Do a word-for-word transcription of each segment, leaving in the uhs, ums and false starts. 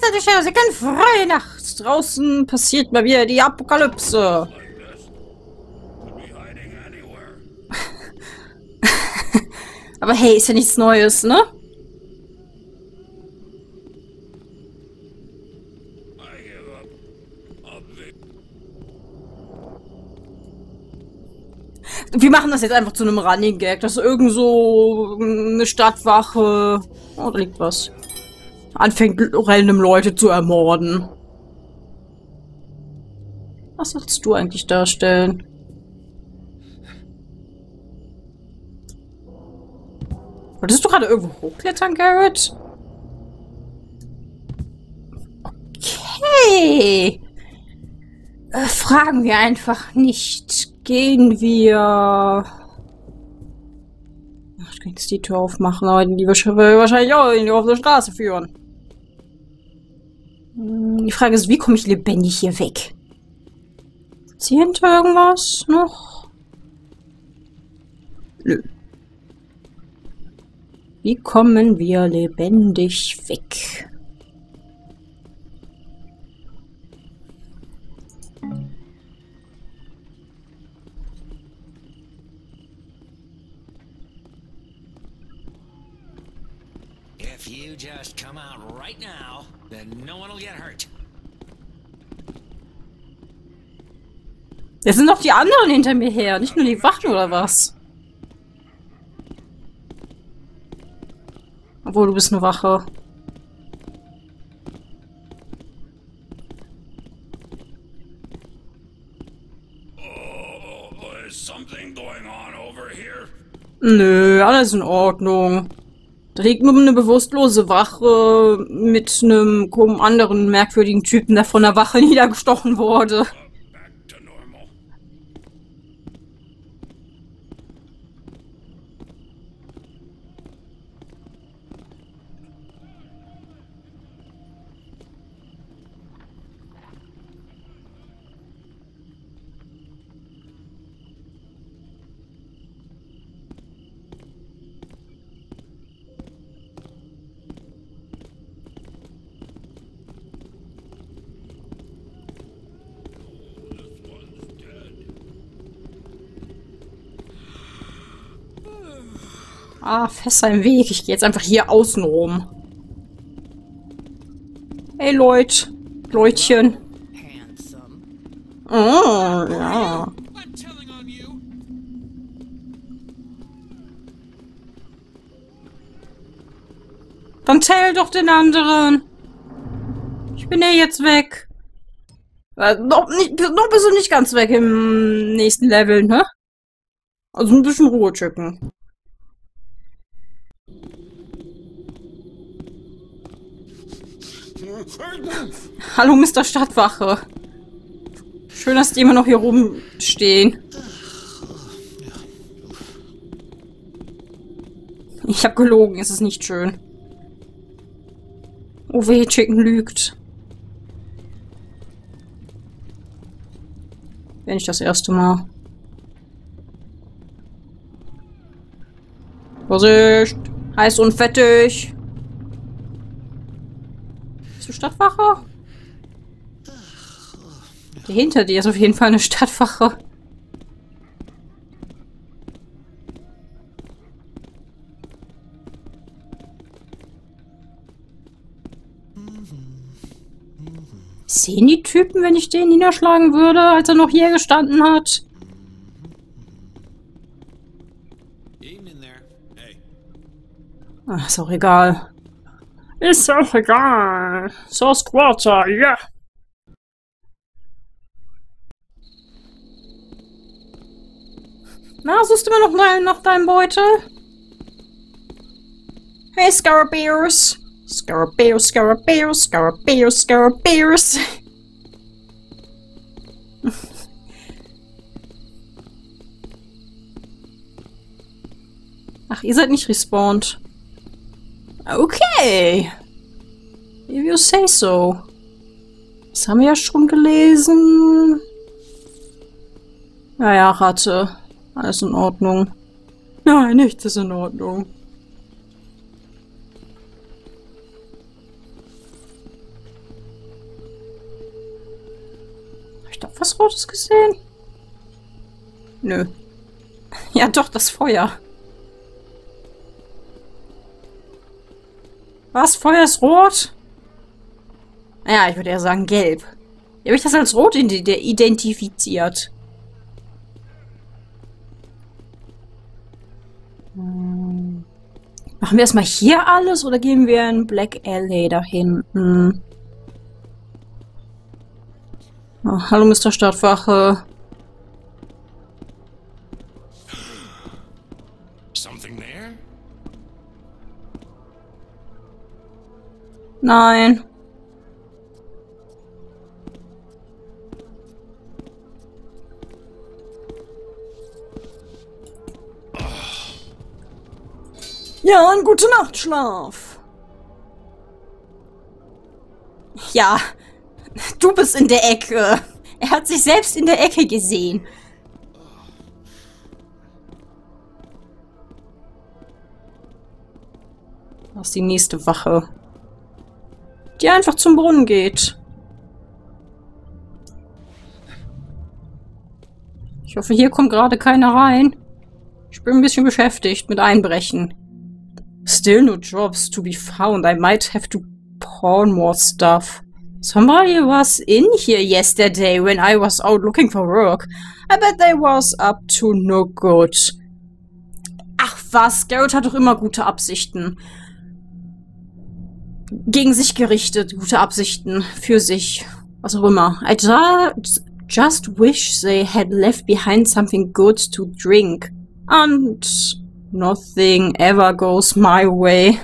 hinter dich her, sie können frei nachts. Draußen passiert mal wieder die Apokalypse. Aber hey, ist ja nichts Neues, ne? Wir machen das jetzt einfach zu einem Running Gag, dass irgend so eine Stadtwache, oh, da liegt was, anfängt random Leute zu ermorden. Was sollst du eigentlich darstellen? Wolltest du gerade irgendwo hochklettern, Garrett? Okay. Äh, fragen wir einfach nicht. Gehen wir... Ach, ich kann jetzt die Tür aufmachen, aber die will wahrscheinlich auch irgendwie auf der Straße führen. Die Frage ist, wie komme ich lebendig hier weg? Ist hier hinter irgendwas noch? Nö. Wie kommen wir lebendig weg? If you just come out right now, then no one will get hurt. Es sind noch die anderen hinter mir her, nicht nur die Wachen oder was? Obwohl, du bist eine Wache. Oh, is something going on over here? Nö, alles in Ordnung. Da liegt nur eine bewusstlose Wache mit einem anderen merkwürdigen Typen, der von der Wache niedergestochen wurde. Back to normal. Ah, fester im Weg. Ich gehe jetzt einfach hier außen rum. Hey, Leute. Leutchen. Oh, ja. Dann zähl doch den anderen. Ich bin ja jetzt weg. Äh, noch, nicht, noch bist du nicht ganz weg im nächsten Level, ne? Also ein bisschen Ruhe checken. Hallo, Mister Stadtwache. Schön, dass die immer noch hier rumstehen. Ich habe gelogen, es ist nicht schön. Oh weh, Chicken lügt. Wäre nicht das erste Mal. Vorsicht! Heiß und fettig! Bist du Stadtwache? Die hinter dir ist auf jeden Fall eine Stadtwache. Sehen die Typen, wenn ich den niederschlagen würde, als er noch hier gestanden hat? Ach, ist auch egal. Ist auch egal. So Squatter, ja. Yeah. Na, suchst du immer noch dein, nach deinem Beutel? Hey, Scarabeus. Scarabeus, Scarabeus, Scarabeus, Scarabeus. Ach, ihr seid nicht respawned. Okay. If you say so. Das haben wir ja schon gelesen. Naja, Ratte. Alles in Ordnung. Nein, nichts ist in Ordnung. ich doch was Rotes gesehen? Nö. Ja, doch, das Feuer. Was? Feuer ist rot? Ja, ich würde eher sagen gelb. Wie habe ich das als rot identifiziert? Hm. Machen wir erstmal hier alles oder gehen wir in Black Alley da hinten? Oh, hallo, Mister Stadtwache. Something there? Nein. Ja, ein guter Nachtschlaf. Ja, du bist in der Ecke. Er hat sich selbst in der Ecke gesehen. Das ist die nächste Wache, die einfach zum Brunnen geht. Ich hoffe, hier kommt gerade keiner rein. Ich bin ein bisschen beschäftigt mit Einbrechen. Still no jobs to be found. I might have to pawn more stuff. Somebody was in here yesterday when I was out looking for work. I bet they was up to no good. Ach was, Garrett hat doch immer gute Absichten. Gegen sich gerichtet, gute Absichten. Für sich. Was auch immer. I just wish they had left behind something good to drink. And nothing ever goes my way.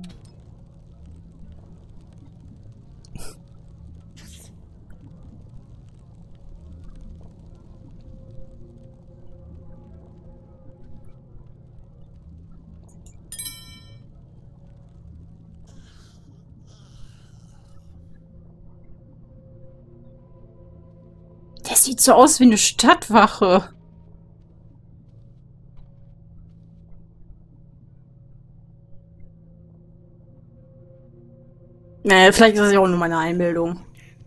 Das sieht so aus wie eine Stadtwache. Naja, vielleicht ist das ja auch nur meine Einbildung.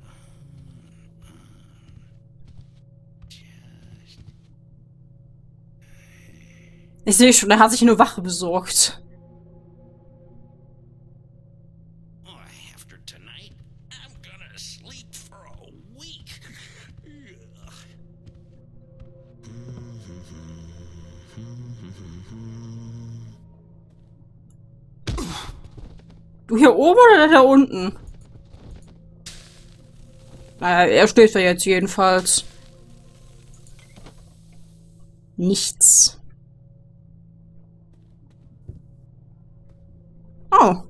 Ich sehe schon, er hat sich eine Wache besorgt. Du hier oben oder da unten? Naja, er steht da jetzt jedenfalls. Nichts. Oh.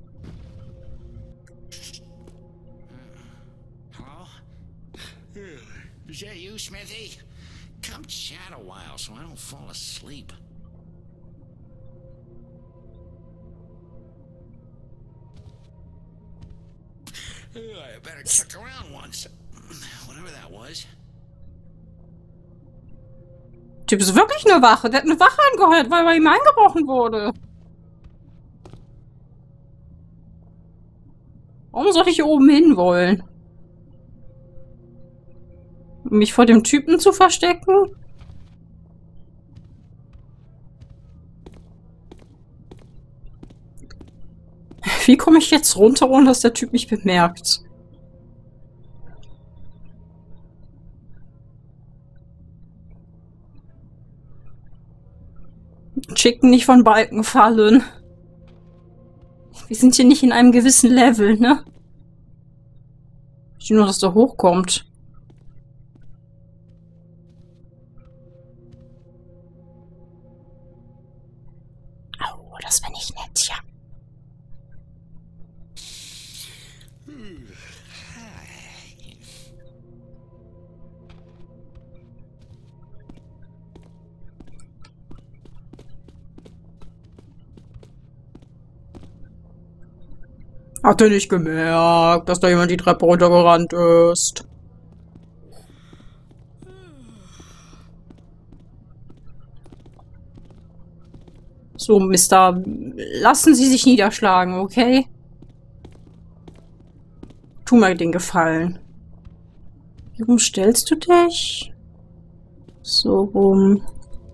Hello? Is that you, Smithy? Come chat a while so I don't fall asleep. I better check around once. Whatever that was. Typ ist wirklich eine Wache. Der hat eine Wache angeheuert, weil bei ihm eingebrochen wurde. Warum soll ich hier oben hin wollen? Um mich vor dem Typen zu verstecken? Wie komme ich jetzt runter, ohne dass der Typ mich bemerkt? Chicken nicht von Balken fallen. Wir sind hier nicht in einem gewissen Level, ne? Ich will nur, dass der hochkommt. Oh, das wäre nicht nett, ja. Hat er nicht gemerkt, dass da jemand die Treppe runtergerannt ist? So, Mister, lassen Sie sich niederschlagen, okay? Tu mir den Gefallen. Wie rum stellst du dich? So rum.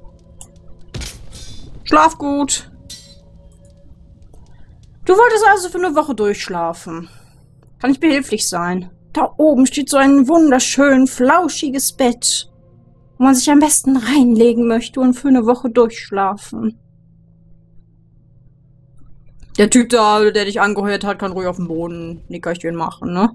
Schlaf gut. Du wolltest also für eine Woche durchschlafen. Kann ich behilflich sein? Da oben steht so ein wunderschön flauschiges Bett, wo man sich am besten reinlegen möchte und für eine Woche durchschlafen. Der Typ da, der dich angeheuert hat, kann ruhig auf dem Boden Nickerchen machen, ne?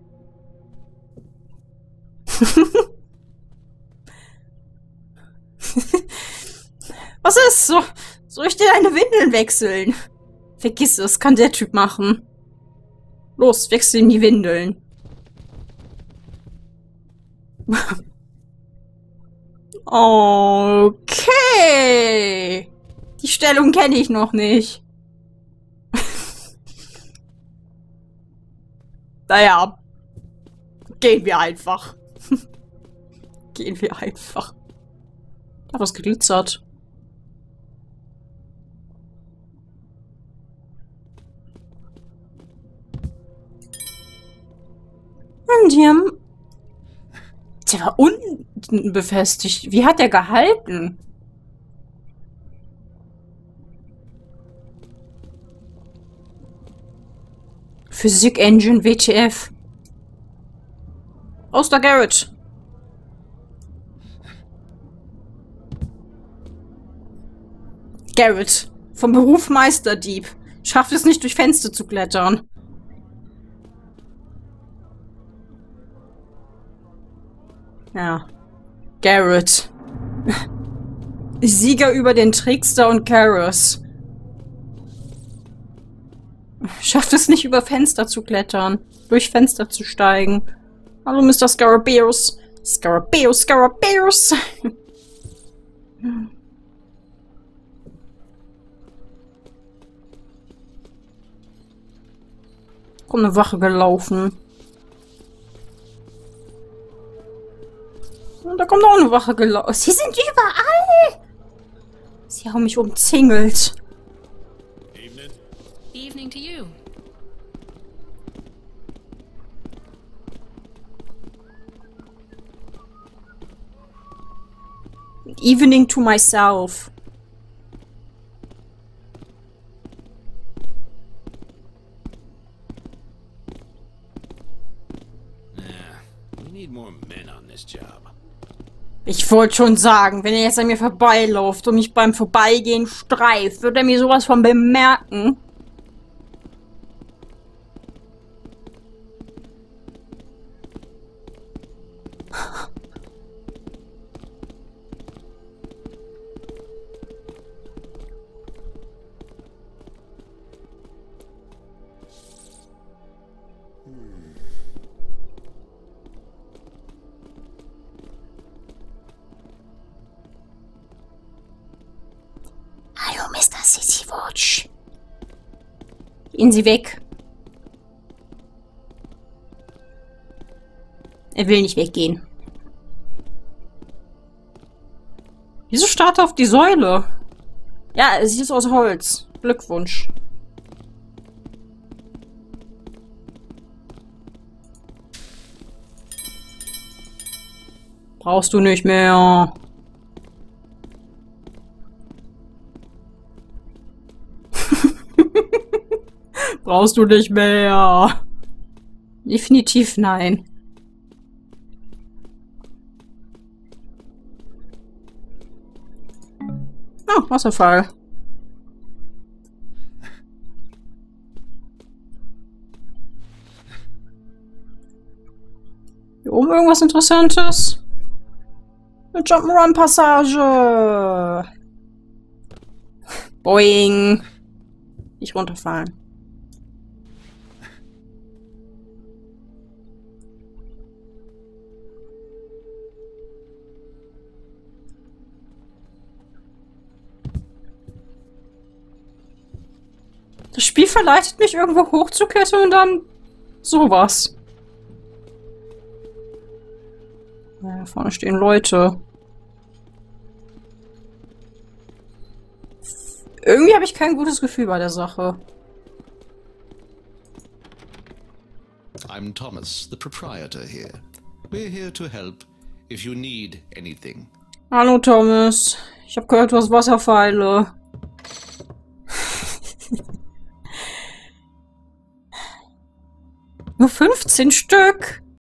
Was ist? So, soll ich dir deine Windeln wechseln? Vergiss es, kann der Typ machen. Los, wechsel ihm die Windeln. Okay. Die Stellung kenne ich noch nicht. Naja. Gehen wir einfach. Gehen wir einfach. Da was geglitzert. Und die haben... Der war unten befestigt. Wie hat der gehalten? Physik Engine W T F. Oster Garrett. Garrett. Vom Beruf Meisterdieb. Schafft es nicht, durch Fenster zu klettern. Ja. Garrett. Sieger über den Trickster und Karas. Schafft es nicht, über Fenster zu klettern. Durch Fenster zu steigen. Hallo, Mister Scarabeus. Scarabeus, Scarabeus. Kommt eine Wache gelaufen. Und da kommt noch eine Wache gelaufen. Sie sind überall! Sie haben mich umzingelt. Evening. Evening to you. Evening to myself. Yeah, we need more men on this job. Ich wollte schon sagen, wenn er jetzt an mir vorbeiläuft und mich beim Vorbeigehen streift, wird er mir sowas von bemerken. Hallo, Mister Sissy Watch. Gehen Sie weg. Er will nicht weggehen. Wieso starrt er auf die Säule? Ja, es ist aus Holz. Glückwunsch. Brauchst du nicht mehr. Brauchst du nicht mehr. Definitiv nein. Oh, Wasserfall. Hier oben irgendwas Interessantes? Eine Jump'n'Run-Passage. Boing. Nicht runterfallen. Das Spiel verleitet mich, irgendwo hochzuklettern und dann sowas. Ja, da vorne stehen Leute. Irgendwie habe ich kein gutes Gefühl bei der Sache. I'm Thomas, the proprietor here. We're here to help if you need anything. Hallo Thomas. Ich habe gehört, du hast Wasserpfeile. Nur fünfzehn Stück?